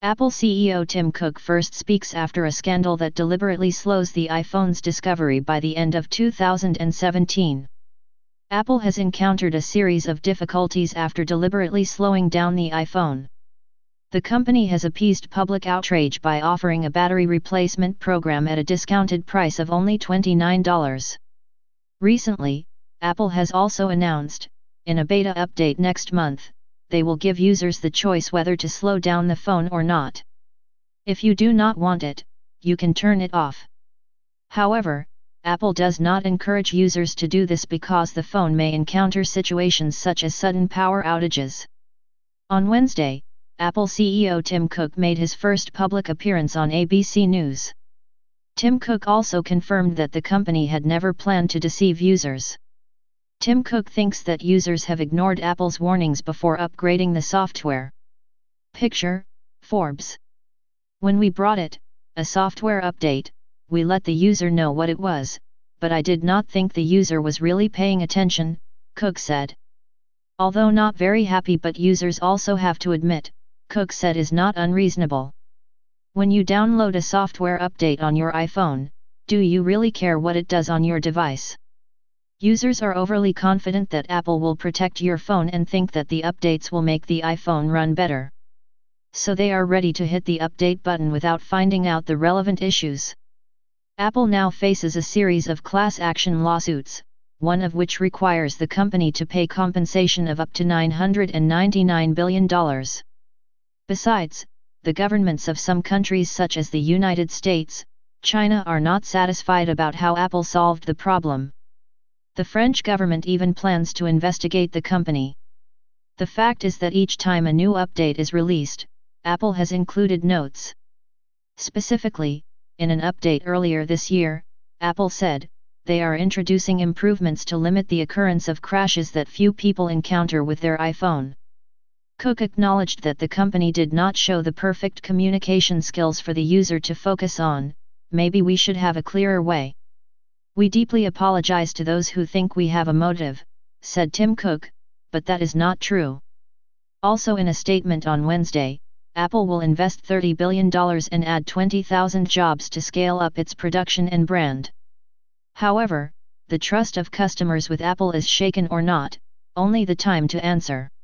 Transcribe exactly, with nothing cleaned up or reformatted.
Apple C E O Tim Cook first speaks after a scandal that deliberately slows the iPhone's discovery by the end of two thousand seventeen. Apple has encountered a series of difficulties after deliberately slowing down the iPhone. The company has appeased public outrage by offering a battery replacement program at a discounted price of only twenty-nine dollars. Recently, Apple has also announced, in a beta update next month, they will give users the choice whether to slow down the phone or not. If you do not want it, you can turn it off. However, Apple does not encourage users to do this because the phone may encounter situations such as sudden power outages. On Wednesday, Apple C E O Tim Cook made his first public appearance on A B C News. Tim Cook also confirmed that the company had never planned to deceive users. Tim Cook thinks that users have ignored Apple's warnings before upgrading the software. Picture, Forbes. When we brought it, a software update, we let the user know what it was, but I did not think the user was really paying attention, Cook said. Although not very happy, but users also have to admit, Cook said is not unreasonable. When you download a software update on your iPhone, do you really care what it does on your device? Users are overly confident that Apple will protect your phone and think that the updates will make the iPhone run better. So they are ready to hit the update button without finding out the relevant issues. Apple now faces a series of class action lawsuits, one of which requires the company to pay compensation of up to nine hundred ninety-nine billion dollars. Besides, the governments of some countries such as the United States, China are not satisfied about how Apple solved the problem. The French government even plans to investigate the company. The fact is that each time a new update is released, Apple has included notes. Specifically, in an update earlier this year, Apple said, they are introducing improvements to limit the occurrence of crashes that few people encounter with their iPhone. Cook acknowledged that the company did not show the perfect communication skills for the user to focus on. Maybe we should have a clearer way. We deeply apologize to those who think we have a motive, said Tim Cook, but that is not true. Also, in a statement on Wednesday, Apple will invest thirty billion dollars and add twenty thousand jobs to scale up its production and brand. However, the trust of customers with Apple is shaken or not, only the time to answer.